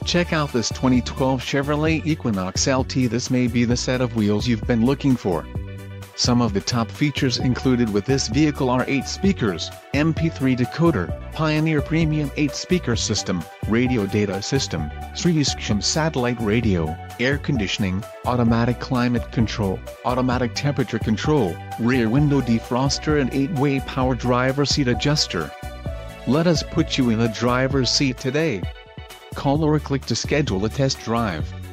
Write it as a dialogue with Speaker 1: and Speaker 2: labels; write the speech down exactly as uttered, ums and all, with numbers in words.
Speaker 1: Check out this twenty twelve Chevrolet Equinox L T. This may be the set of wheels you've been looking for. Some of the top features included with this vehicle are eight speakers, M P three decoder, Pioneer Premium eight speaker system, radio data system, Sirius X M satellite radio, air conditioning, automatic climate control, automatic temperature control, rear window defroster and eight way power driver seat adjuster. Let us put you in the driver's seat today. Call or click to schedule a test drive.